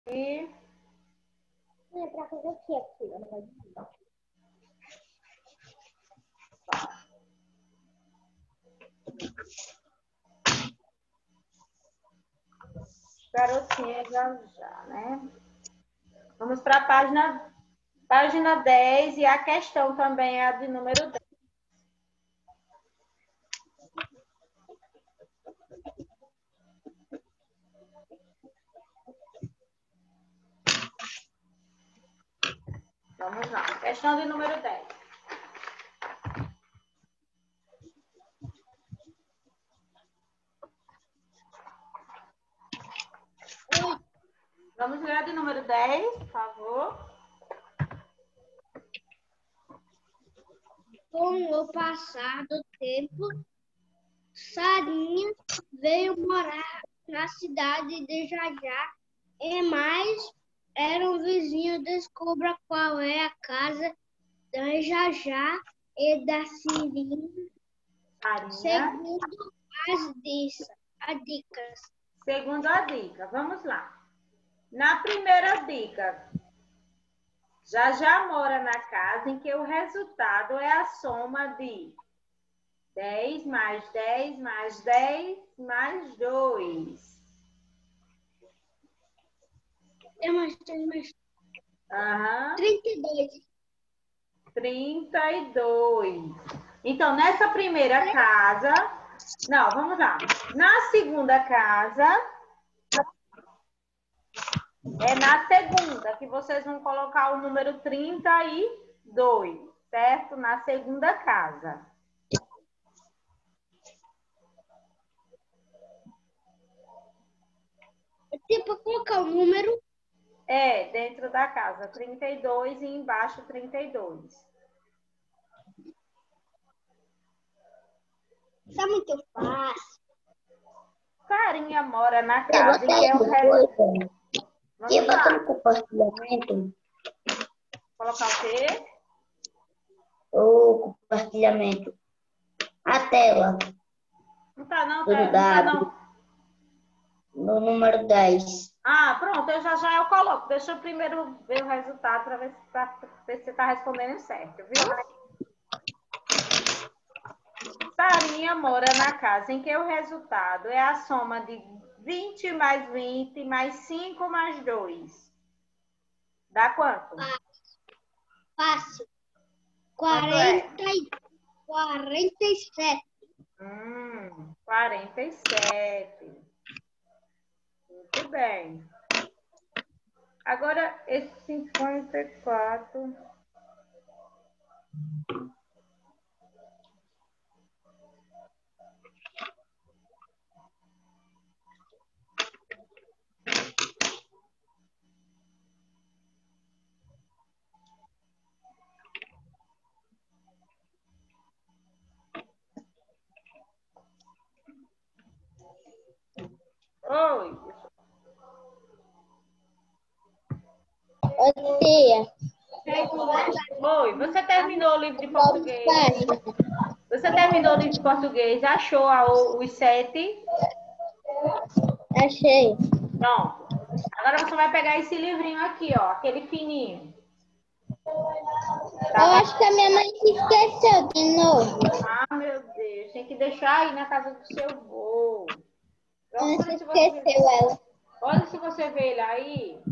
É pra fazer o quê, filha? Garotinha já, né? Vamos para a página 10 e a questão também é a de número 10. Vamos lá, questão de número 10. Vamos ler a de número 10, por favor. Com o passar do tempo, Sarinha veio morar na cidade de Jajá, e mais era um vizinho. Descubra qual é a casa da Jajá e da Sirinha, segundo as dicas. Segundo a dica, vamos lá. Na primeira dica, Jajá mora na casa em que o resultado é a soma de 10 mais 10 mais 10 mais 2. É mais 3 mais Aham. 32. 32. Então, nessa primeira casa... Não, vamos lá. Na segunda casa... É na segunda que vocês vão colocar o número 32, certo? Na segunda casa. Tipo, colocar o número. É, dentro da casa, 32 e embaixo 32. Tá muito fácil. Sarinha mora na casa em que é o resultado. E botar no compartilhamento. Colocar o quê? O compartilhamento. A tela. Não tá não, Tudo não tá dado. não. No número 10. Ah, pronto, eu coloco. Deixa eu primeiro ver o resultado para ver se você tá respondendo certo, viu? Sarinha mora na casa em que o resultado é a soma de 20 mais 20 mais 5 mais 2. Dá quanto? Fácil. Quanto é? 47. 47. Muito bem. Agora, esse 54... Oi. Ô, tia. Oi, você terminou o livro de português? Você terminou o livro de português? Achou os 7? Achei. Pronto. Agora você vai pegar esse livrinho aqui, ó, aquele fininho. Eu acho que a minha mãe se esqueceu de novo. Ah, meu Deus, tem que deixar aí na casa do seu vô. Ela se esqueceu, ela. Olha se você vê ele aí.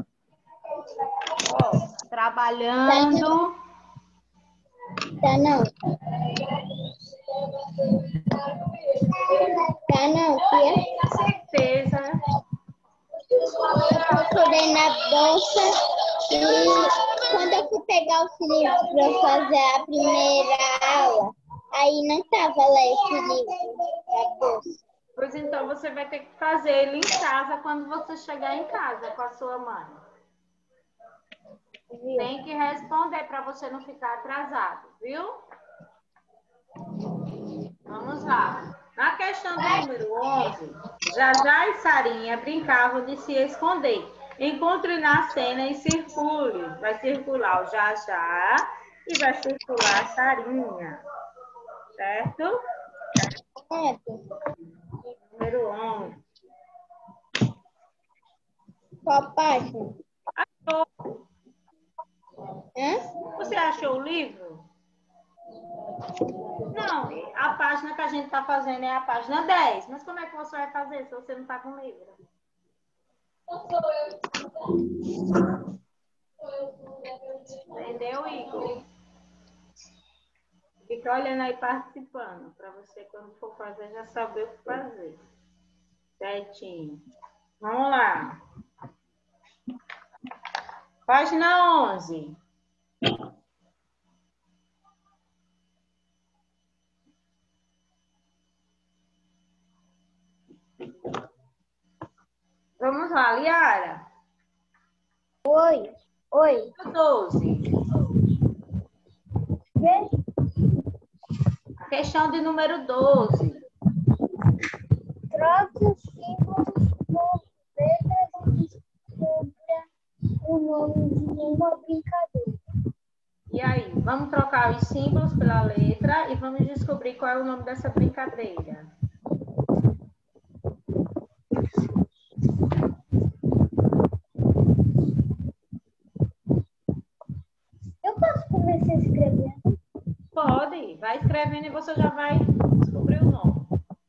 Ó, trabalhando. Tá não. Tá não, tia. Certeza. Eu procurei na bolsa e quando eu fui pegar os livros para eu fazer a primeira aula, aí não tava lá esse livro na bolsa. Pois então você vai ter que fazer ele em casa quando você chegar em casa com a sua mãe. Viu? Tem que responder para você não ficar atrasado, viu? Vamos lá. Na questão do número 11, Jajá e Sarinha brincavam de se esconder. Encontre na cena e circule. Vai circular o Jajá e vai circular a Sarinha. Certo? Certo. Número 11. Qual página? Achou? Hã? Você achou o livro? Não, a página que a gente está fazendo é a página 10. Mas como é que você vai fazer se você não está com o livro? Entendeu, Igor? Fica olhando aí, participando, para você, quando for fazer, já saber o que fazer. Certinho. Vamos lá. Página 11. Vamos lá, Liara. Oi. 12. A questão de número 12. Troque os símbolos por letras e descubra o nome de uma brincadeira. E aí, vamos trocar os símbolos pela letra e vamos descobrir qual é o nome dessa brincadeira. Eu posso começar escrevendo? Pode, vai escrevendo e você já vai descobrir o nome.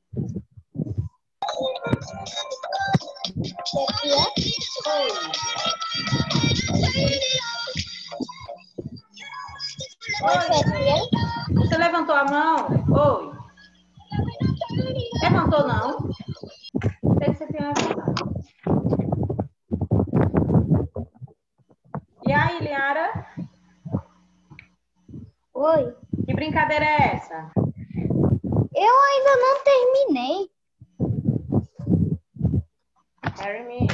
Oi. Você levantou a mão? Oi. Levantou, não? Sei que você tem levantado. E aí, Liara? Oi. Que brincadeira é essa? Eu ainda não terminei. Harry.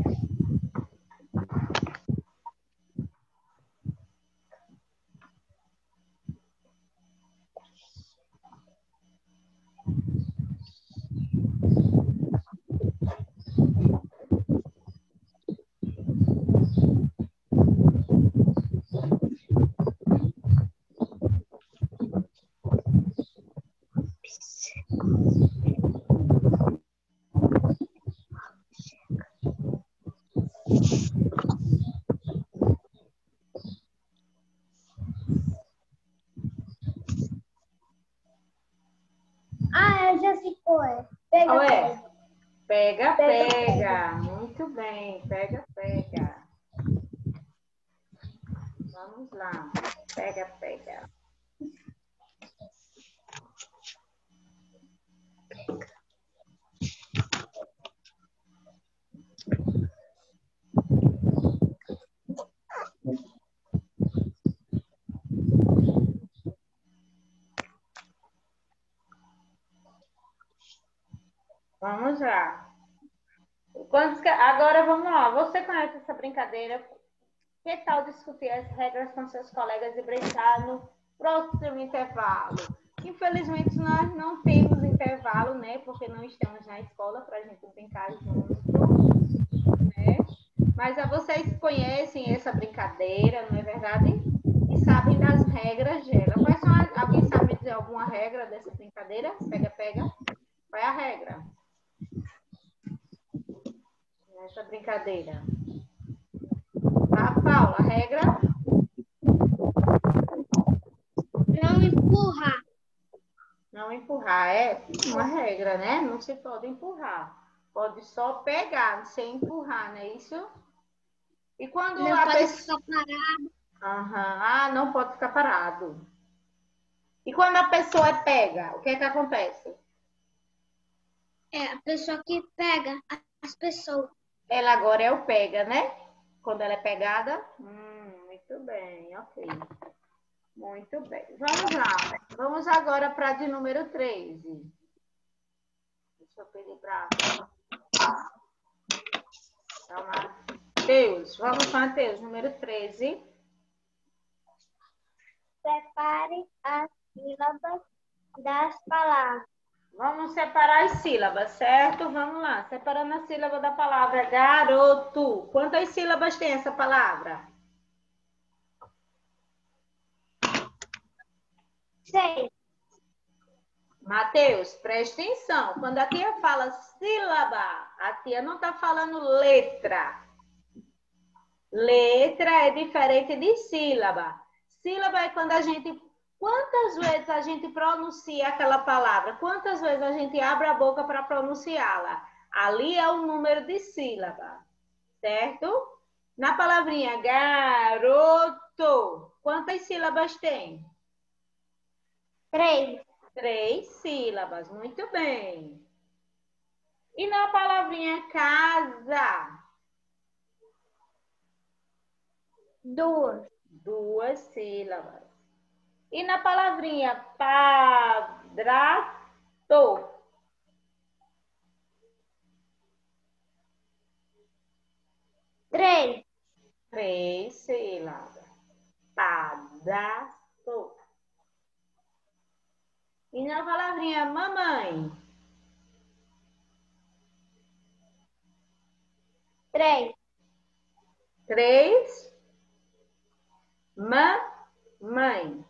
Eu já sei qual é. Pega, Qual é? pega. Pega, Pega, pega. Muito bem. Pega, pega. Vamos lá. Pega, pega. Vamos lá. Agora vamos lá. Você conhece essa brincadeira? Que tal discutir as regras com seus colegas e brincar no próximo intervalo? Infelizmente, nós não temos intervalo, né? Porque não estamos na escola para a gente brincar junto, né? Mas vocês conhecem essa brincadeira, não é verdade? E sabem das regras dela. Quais são alguém sabe dizer alguma regra dessa brincadeira? Pega, pega. Qual é a regra? Essa brincadeira. Tá, Paula, a regra? Não empurrar. Não empurrar, é uma regra, né? Não se pode empurrar. Pode só pegar, sem empurrar, não é isso? E quando Não a pode pessoa... ficar parado. Ah, não pode ficar parado. E quando a pessoa pega, o que é que acontece? É a pessoa que pega as pessoas. Ela agora é o pega, né? Quando ela é pegada. Muito bem, ok. Muito bem. Vamos lá. Vamos agora para de número 13. Deixa eu pedir para... Mateus. Vamos, Mateus. Número 13. Separe as sílabas das palavras. Vamos separar as sílabas, certo? Vamos lá. Separando a sílaba da palavra garoto. Quantas sílabas tem essa palavra? 6. Mateus, presta atenção. Quando a tia fala sílaba, a tia não está falando letra. Letra é diferente de sílaba. Sílaba é quando a gente... Quantas vezes a gente pronuncia aquela palavra? Quantas vezes a gente abre a boca para pronunciá-la? Ali é o número de sílaba, certo? Na palavrinha garoto, quantas sílabas tem? 3. 3 sílabas, muito bem. E na palavrinha casa? 2. 2 sílabas. E na palavrinha padrasto? 3. 3 sílabas. Padrasto. E na palavrinha mamãe? 3. 3. Mamãe.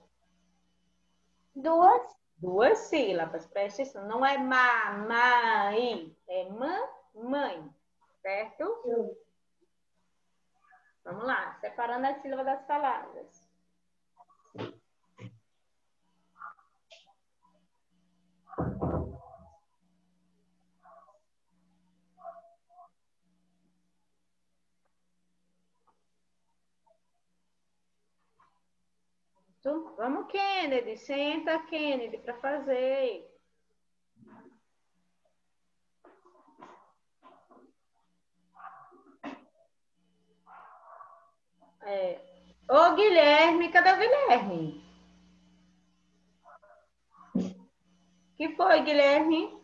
2. 2 sílabas, presta atenção. Não é mamãe, é mamãe, certo? Vamos lá, separando as sílabas das palavras. Vamos, Kennedy. Senta, Kennedy, para fazer. Ô, Guilherme, cadê o Guilherme? Que foi, Guilherme?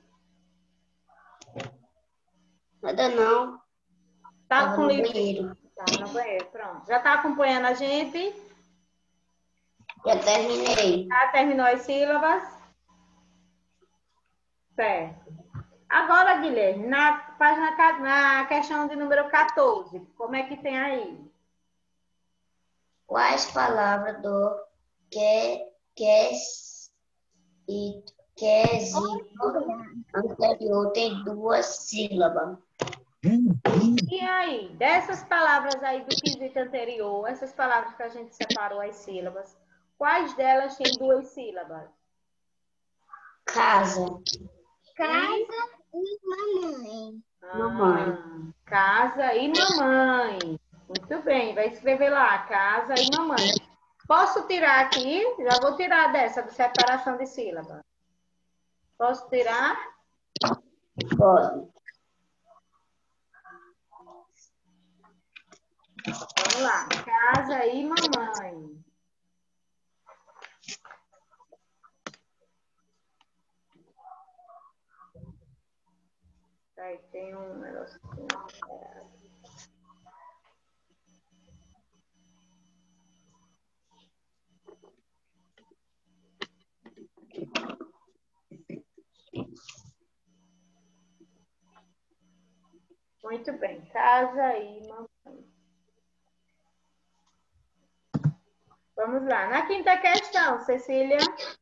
Nada não. Tá com no livro? banheiro. Tá no banheiro, pronto. Já tá acompanhando a gente? Já terminei. Já terminou as sílabas? Certo. Agora, Guilherme, na questão de número 14, como é que tem aí? Quais palavras do quesito anterior tem 2 sílabas? E aí, dessas palavras aí do quesito anterior, essas palavras que a gente separou as sílabas, quais delas têm 2 sílabas? Casa. Casa e mamãe. Mamãe. Casa e mamãe. Muito bem, vai escrever lá, casa e mamãe. Posso tirar aqui? Já vou tirar dessa de separação de sílabas. Posso tirar? Pode. Vamos lá, casa e mamãe. Aí tem um negócio aqui. Muito bem, casa e mamãe. Vamos lá, na quinta questão, Cecília.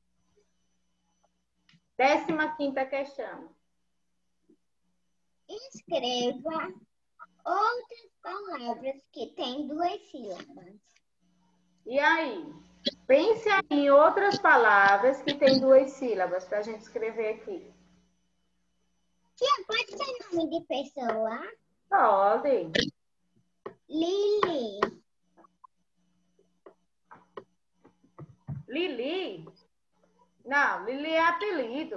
15ª questão. Escreva outras palavras que têm 2 sílabas. E aí? Pense aí em outras palavras que têm 2 sílabas para a gente escrever aqui. Tia, pode ser nome de pessoa? Pode. Lili. Lili? Não, Lili é apelido.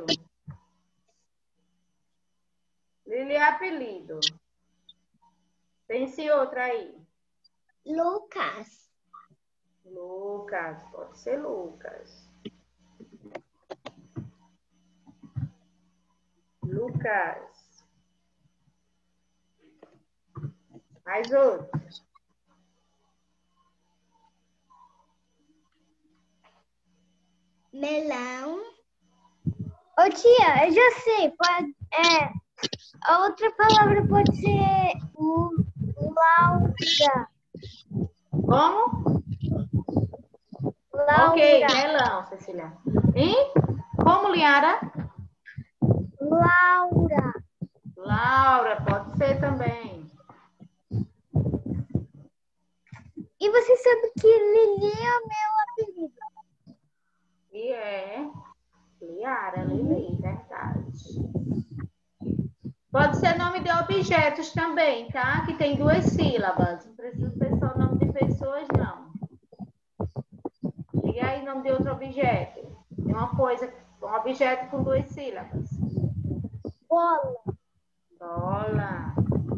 Lili é apelido. Pense em outra aí. Lucas. Lucas, pode ser Lucas. Lucas. Mais outro. Melão. Ô tia, eu já sei. A outra palavra pode ser Laura. Como? Laura. Ok, melão, Cecília. Hein? Como, Liara? Laura. Laura, pode ser também. E você sabe que Lili é o meu apelido. E é Liara, Lili, verdade. Pode ser nome de objetos também, tá? Que tem 2 sílabas. Não precisa ser só nome de pessoas, não. Diga aí nome de outro objeto. Tem uma coisa, um objeto com 2 sílabas. Bola. Bola.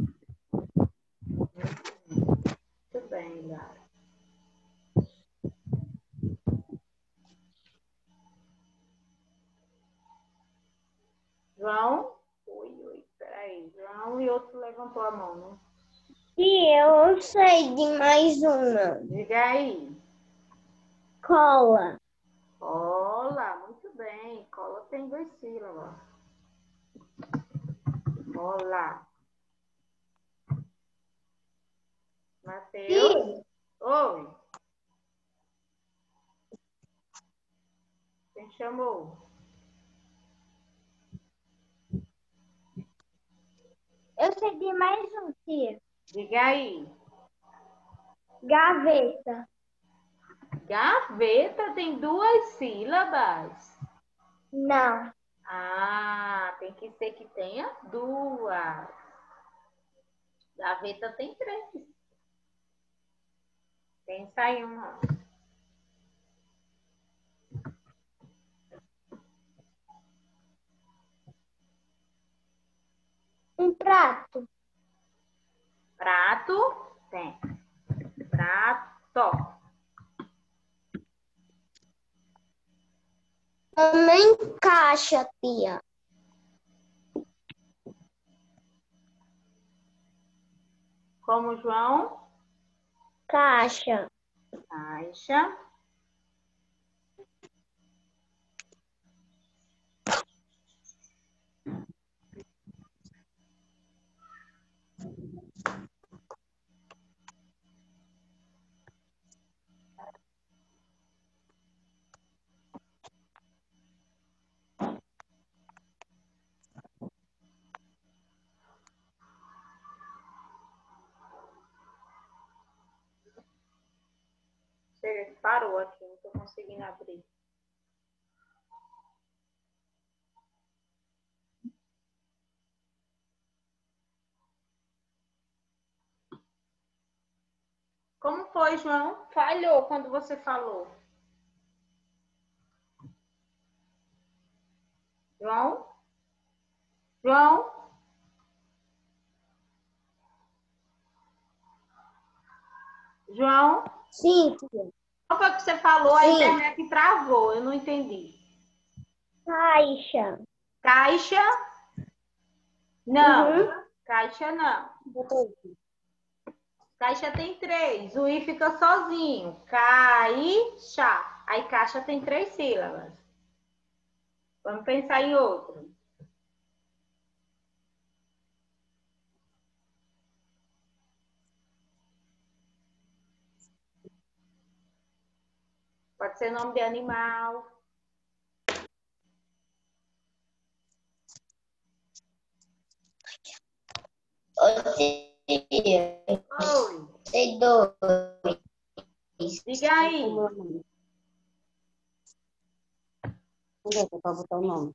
Muito bem, Liara. João? Oi, peraí. João e outro levantou a mão, né? E eu sei de mais uma. Diga aí. Cola. Cola, muito bem. Cola tem 2 sílabas. Cola. Matheus? Oi. Quem chamou? Eu sei de mais um, tia. Diga aí. Gaveta. Gaveta tem 2 sílabas. Não. Ah, tem que ser que tenha 2. Gaveta tem 3. Pensa aí uma. Um prato. Prato? Tem. Prato. Também caixa, tia. Como João? Caixa. Caixa. Chega, parou aqui, não estou conseguindo abrir. Como foi, João? Falhou quando você falou. João? João? João? Sim, tia. Qual foi que você falou? A Sim. internet travou, eu não entendi. Caixa. Caixa? Não. Uhum. Caixa não. Caixa tem 3. O I fica sozinho. Caixa. Aí caixa tem 3 sílabas. Vamos pensar em outro. Pode ser nome de animal. Tia. Oi. Sei 2. Diga aí. Onde é que é para botar o nome?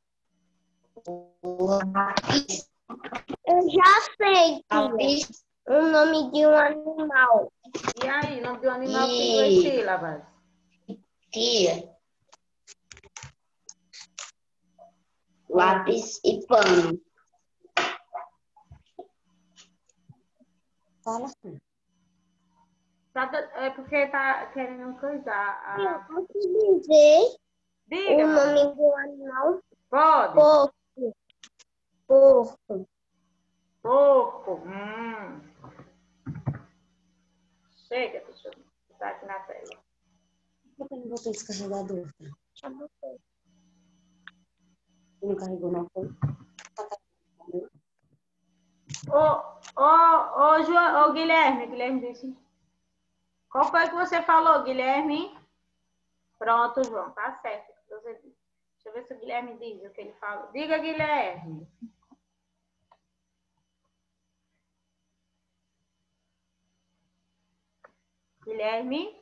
Eu já sei, tia. O nome de um animal. E aí, nome de um animal que tem 2 sílabas. Tia. Lápis e pano. Fala assim. É porque tá querendo coisar. Eu posso dizer Diga, o meu amor. nome do animal? Pode. Porco. Porco. Porco. Chega, deixa eu botar aqui na tela. Por que eu não botei descarregador? Já botei. Não carregou, não foi? Ô, Guilherme. Guilherme disse. Qual foi que você falou, Guilherme? Pronto, João, tá certo. Você disse. Deixa eu ver se o Guilherme diz o que ele falou. Diga, Guilherme. Guilherme?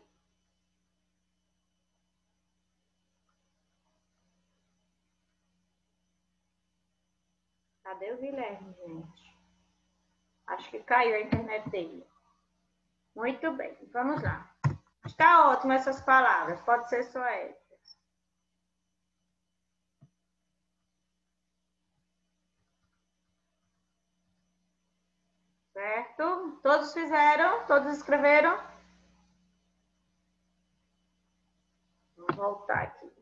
Cadê o Guilherme, gente? Acho que caiu a internet dele. Muito bem, vamos lá. Está ótimo essas palavras, pode ser só essas. Certo? Todos fizeram? Todos escreveram? Vou voltar aqui.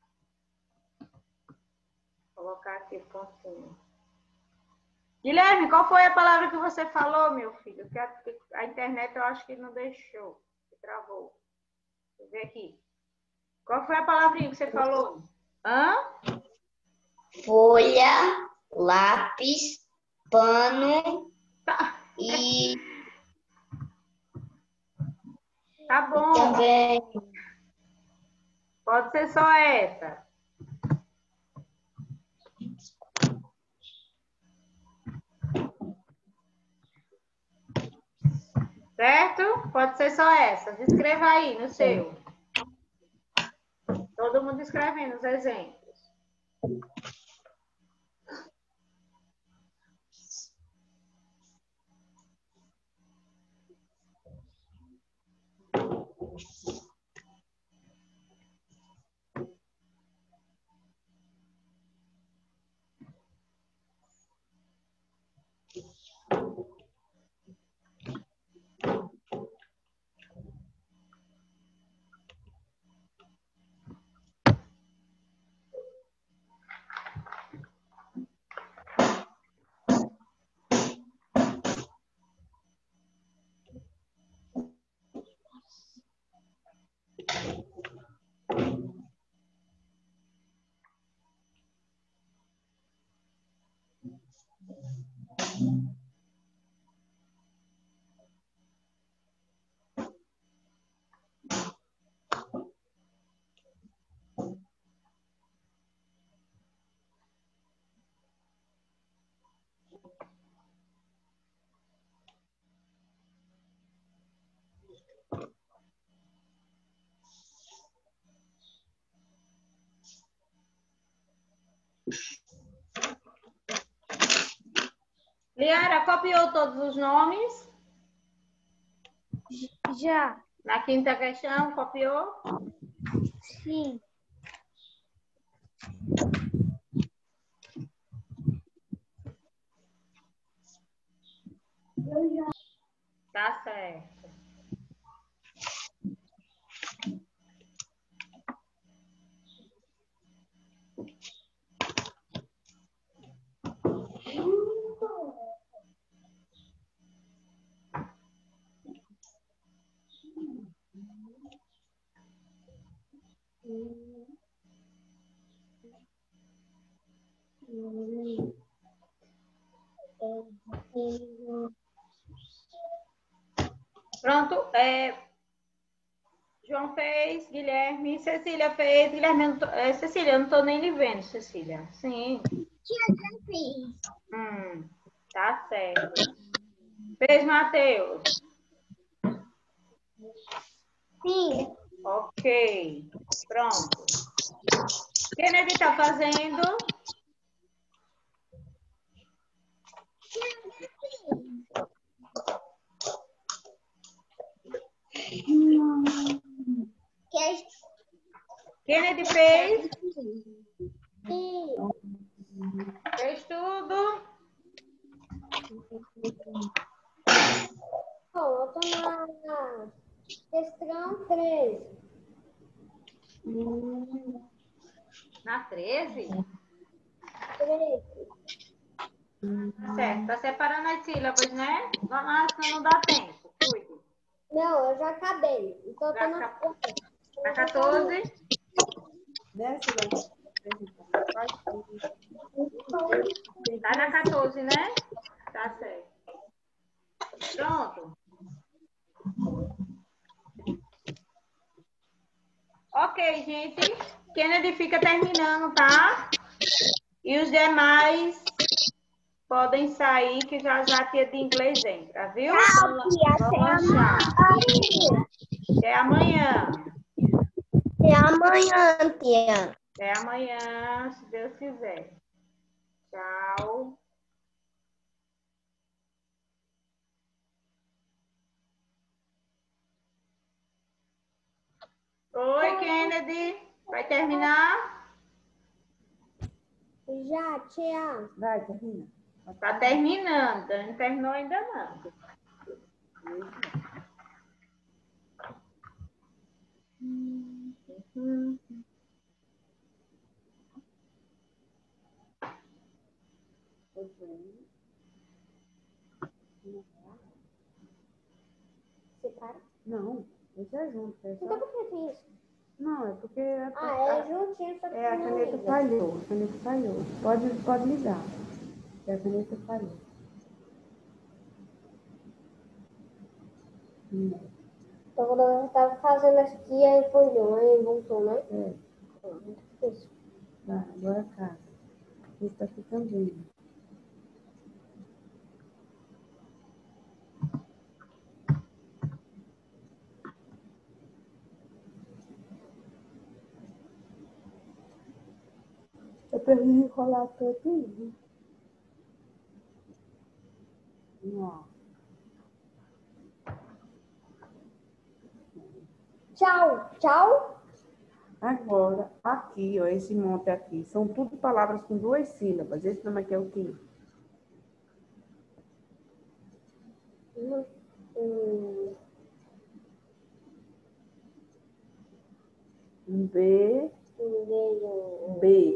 Vou colocar aqui o pontinho. Guilherme, qual foi a palavra que você falou, meu filho? Que a internet eu acho que não deixou. Travou. Deixa eu ver aqui. Qual foi a palavrinha que você falou? Hã? Folha, lápis, pano Tá. e Tá bom. também Pode ser só essa. Certo? Pode ser só essa. Escreva aí no seu. Todo mundo escrevendo os exemplos. Liara, copiou todos os nomes? Já. Na quinta questão, copiou? Sim. Tá certo. Pronto. João fez, Guilherme, Cecília fez. Guilherme, Cecília, eu não estou nem lhe vendo, Cecília. Sim. Tá certo. Fez, Matheus? Sim. Ok. Pronto. Kennedy está fazendo? Kennedy fez? Sim. Fez tudo? Eu tô na questão 13. Na 13? 13. Certo. Tá separando as sílabas, né? Vamos lá, senão não dá tempo. Cuide. Não, eu já acabei. Então eu tô na 14. Na 14? Tá na 14, né? Tá certo. Pronto. Ok, gente. Kennedy fica terminando, tá? E os demais podem sair, que já já a tia de inglês entra, viu? Vamos lanchar. Até amanhã. Até amanhã, tia. Até amanhã, se Deus quiser. Tchau. Oi, Kennedy. Vai terminar? Já, tia. Vai, termina. Tá terminando. Não terminou ainda não. Separa. Não, isso é junto. É só... Então por que tem isso? Não, é porque Ah, é juntinho, só que a não caneta liga. falhou. A caneta falhou. Pode ligar. A caneta falhou. Então quando eu tava fazendo aqui, aí folhou, aí voltou, né? É. Muito difícil. Vai, agora cá. Isso tá ficando bem. Eu preciso enrolar tudo. Ó. Tchau, tchau. Agora, aqui, ó, esse monte aqui, são tudo palavras com 2 sílabas. Esse nome aqui é o quê? Um B, B.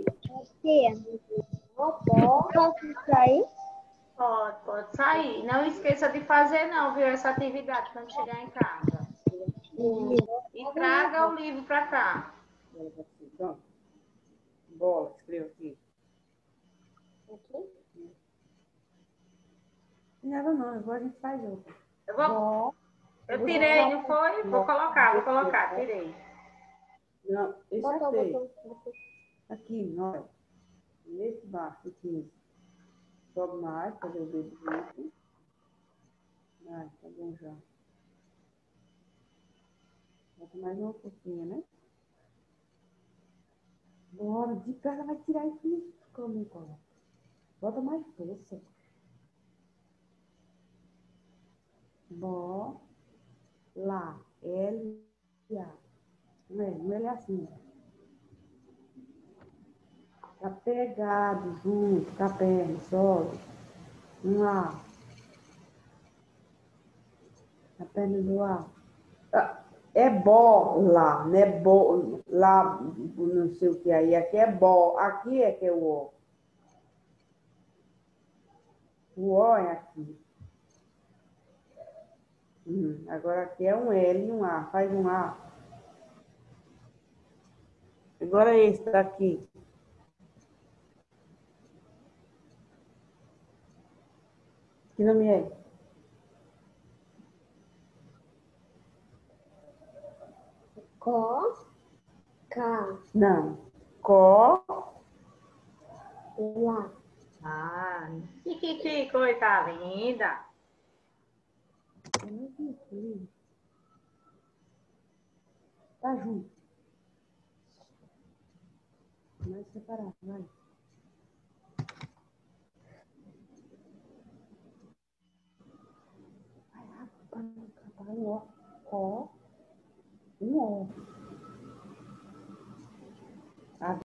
Posso sair? Pode sair. Não esqueça de fazer não, viu? Essa atividade quando chegar em casa. E traga o livro para cá. Então, bola, escreva aqui. Aqui? Nada não, agora a gente faz outra. Eu tirei, não foi? Vou colocar, tirei. Não, esse Bota, é feio. bota. Aqui, olha. Nesse baixo, aqui. Sobe mais, fazer o dedo junto. Ah, tá bom já. Bota mais uma pouquinho, né? Bora, de perna vai tirar isso. Como coloca? Bota mais força. Bó, lá, L, A. Não é assim. Tá pegado junto com a perna, sobe. Um A. A perna do A. É bola, não é bo, lá, não sei o que aí. Aqui é bó, aqui é que é o O. O O é aqui. Agora aqui é um L e um A. Faz um A. Agora esse daqui. Que nome é? Cá. Não. Có. Lá. Ah, que coisa linda. Tá junto. Mais separado, vai. Vai rápido para não atrapalhar. Ó. Um O.